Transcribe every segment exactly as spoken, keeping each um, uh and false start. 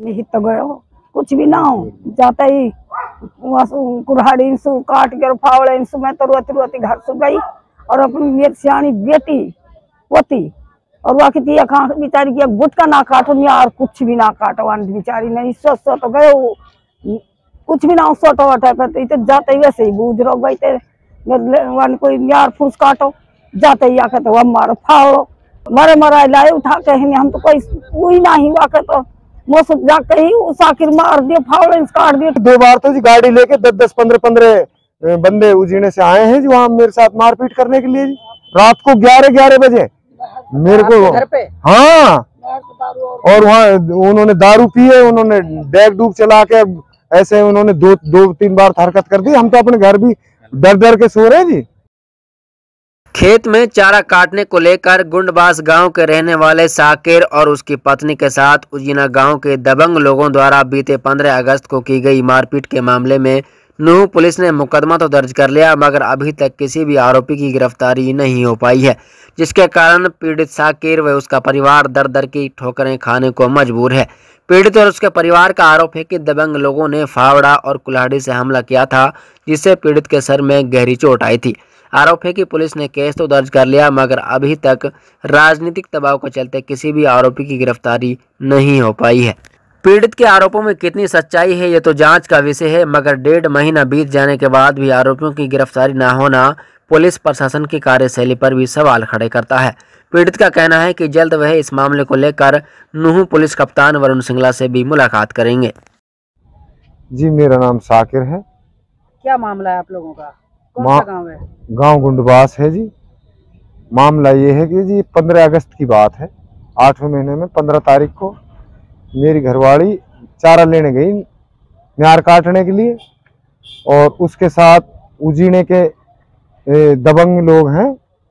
नहीं तो गयो कुछ भी ना हो जाता ही कुल्हाड़ी सु काट के फावड़े सु मैं तो रोती रोती घर से गई और अपनी सियानी बेटी पोती और वह की बेचारी की गुटका ना काटो यार कुछ भी ना काटो बेचारी नहीं सो सो तो गए कुछ भी ना सोटो वटे पे तो जाते ही वैसे ही बूझ रो गई वन कोई यार फूस काटो जाते ही आके तो हम मारो फावड़ो मरे मरा लाए उठा के हम तो कोई कोई ना ही वाके तो जाके ही उस आखिर मार दिए फावड़े काट दिए। दो बार तो जी गाड़ी लेके दस दस पंद्रह पंद्रह बंदे उजीने से आए हैं जो वहाँ मेरे साथ मारपीट करने के लिए रात को ग्यारह ग्यारह बजे मेरे को घर पे। हाँ और वहाँ उन्होंने दारू पिए उन्होंने डेग डूब चला के ऐसे उन्होंने दो दो तीन बार हरकत कर दी। हम तो अपने घर भी डर डर के सो रहे हैं जी। खेत में चारा काटने को लेकर गुंडबास गांव के रहने वाले साकिर और उसकी पत्नी के साथ उजीना गांव के दबंग लोगों द्वारा बीते पंद्रह अगस्त को की गई मारपीट के मामले में नूह पुलिस ने मुकदमा तो दर्ज कर लिया मगर अभी तक किसी भी आरोपी की गिरफ्तारी नहीं हो पाई है, जिसके कारण पीड़ित साकिर व उसका परिवार दर दर की ठोकरें खाने को मजबूर है। पीड़ित और उसके परिवार का आरोप है कि दबंग लोगों ने फावड़ा और कुल्हाड़ी से हमला किया था, जिससे पीड़ित के सर में गहरी चोट आई थी। आरोप है कि पुलिस ने केस तो दर्ज कर लिया मगर अभी तक राजनीतिक दबाव के चलते किसी भी आरोपी की गिरफ्तारी नहीं हो पाई है। पीड़ित के आरोपों में कितनी सच्चाई है ये तो जांच का विषय है, मगर डेढ़ महीना बीत जाने के बाद भी आरोपियों की गिरफ्तारी न होना पुलिस प्रशासन की कार्यशैली पर भी सवाल खड़े करता है। पीड़ित का कहना है कि जल्द वह इस मामले को लेकर नूह पुलिस कप्तान वरुण सिंगला से भी मुलाकात करेंगे। जी मेरा नाम साकिर है। क्या मामला है आप लोगों का? कौन सा गांव है? गांव गुंडबास है जी। मामला ये है कि जी पंद्रह अगस्त की बात है, आठवें महीने में पंद्रह तारीख को मेरी घरवाली चारा लेने गई न्यार काटने के लिए और उसके साथ उजीने के दबंग लोग हैं,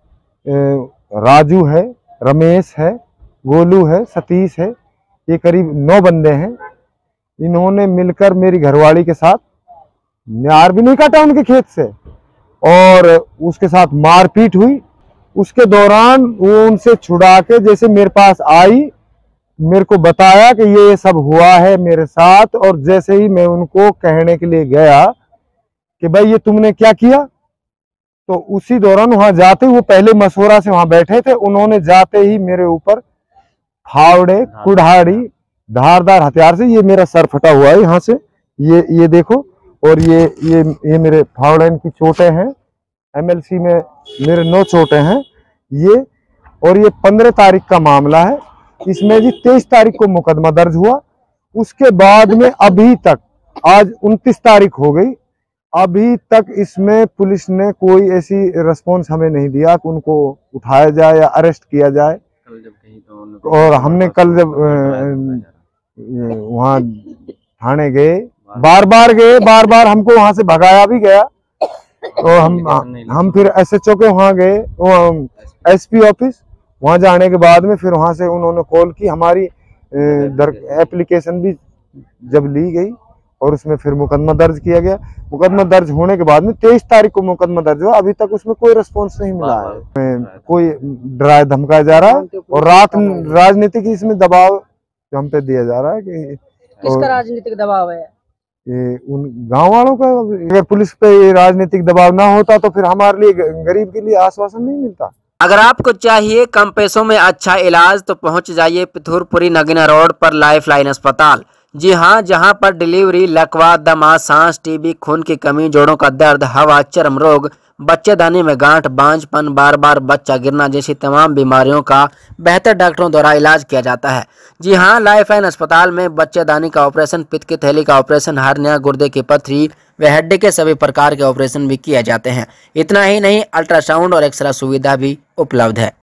राजू है, रमेश है, गोलू है, सतीश है, ये करीब नौ बंदे हैं। इन्होंने मिलकर मेरी घरवाली के साथ न्यार भी नहीं काटा उनके खेत से और उसके साथ मारपीट हुई। उसके दौरान वो उनसे छुड़ा के जैसे मेरे पास आई, मेरे को बताया कि ये सब हुआ है मेरे साथ और जैसे ही मैं उनको कहने के लिए गया कि भाई ये तुमने क्या किया, तो उसी दौरान वहां जाते वो पहले मशवरा से वहां बैठे थे, उन्होंने जाते ही मेरे ऊपर फावड़े कुल्हाड़ी धारदार हथियार से, ये मेरा सर फटा हुआ है यहाँ से, ये ये देखो, और ये ये ये मेरे फावड़े की चोटें हैं, एमएलसी में मेरे नौ चोटें हैं ये। और ये पंद्रह तारीख का मामला है, इसमें जी तेईस तारीख को मुकदमा दर्ज हुआ। उसके बाद में अभी तक आज उनतीस तारीख हो गई, अभी तक इसमें पुलिस ने कोई ऐसी रिस्पॉन्स हमें नहीं दिया कि उनको उठाया जाए या अरेस्ट किया जाए। और हमने कल जब वहाँ थाने गए, बार बार गए, बार बार हमको वहां से भगाया भी गया और हम हम फिर एसएचओ के वहां गए, एसपी ऑफिस, वहां जाने के बाद में फिर वहां से उन्होंने कॉल की, हमारी एप्लीकेशन भी जब ली गई और उसमें फिर मुकदमा दर्ज किया गया। मुकदमा दर्ज होने के बाद में तेईस तारीख को मुकदमा दर्ज हुआ, अभी तक उसमें कोई रिस्पॉन्स नहीं मिला है। कोई डराया धमकाया जा रहा है और रात राजनीतिक इसमें दबाव हम पे दिया जा रहा है कि किसका राजनीतिक दबाव है? ये उन गांव वालों का। अगर पुलिस पे ये राजनीतिक दबाव ना होता तो फिर हमारे लिए गरीब के लिए आश्वासन नहीं मिलता। अगर आपको चाहिए कम पैसों में अच्छा इलाज तो पहुंच जाइए पिथौरपुरी नगीना रोड पर लाइफ लाइन अस्पताल। जी हां, जहां पर डिलीवरी, लकवा, दमा, सांस, टीबी, खून की कमी, जोड़ों का दर्द, हवा, चर्म रोग, बच्चेदानी में गांठ, बांझपन, बार बार बच्चा गिरना जैसी तमाम बीमारियों का बेहतर डॉक्टरों द्वारा इलाज किया जाता है। जी हां, लाइफ लाइन अस्पताल में बच्चेदानी का ऑपरेशन, पित्त की थैली का ऑपरेशन, हर्निया, गुर्दे की पथरी व हड्डी के सभी प्रकार के ऑपरेशन भी किए जाते हैं। इतना ही नहीं, अल्ट्रासाउंड और एक्सरे सुविधा भी उपलब्ध है।